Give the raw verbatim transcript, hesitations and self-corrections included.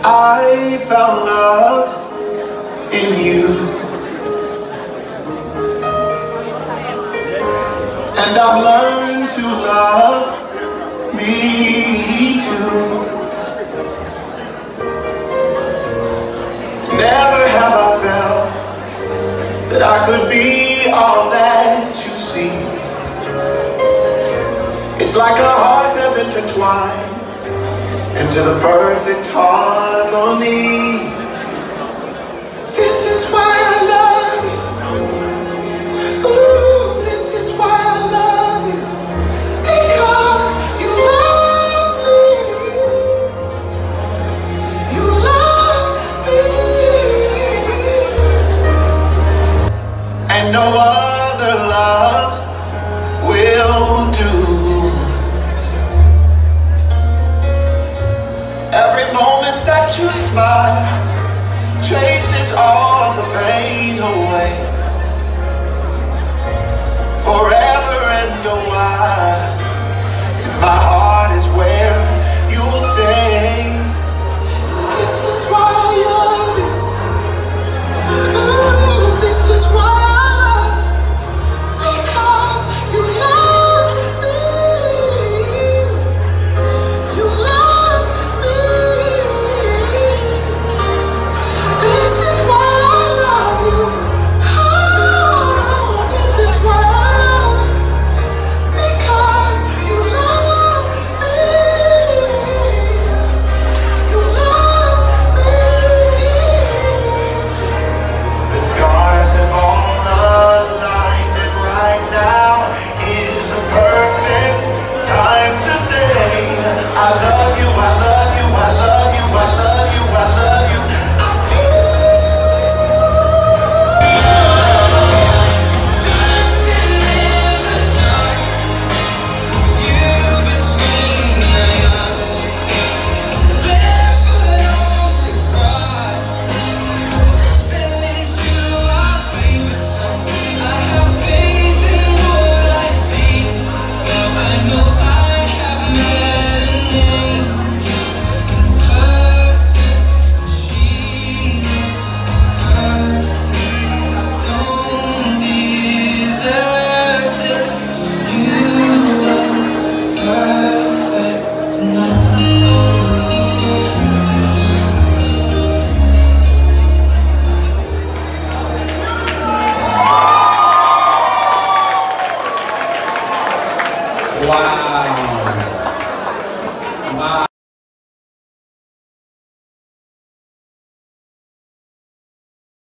I found love in you, and I've learned to love me too. Never have I felt that I could be all that you see. It's like our hearts have intertwined into the perfect harmony. This is why I love you. Ooh, this is why I love you. Because you love me. You love me. And no other love will do. Every moment that you smile chases all the pain away. Forever and a while, and my heart is where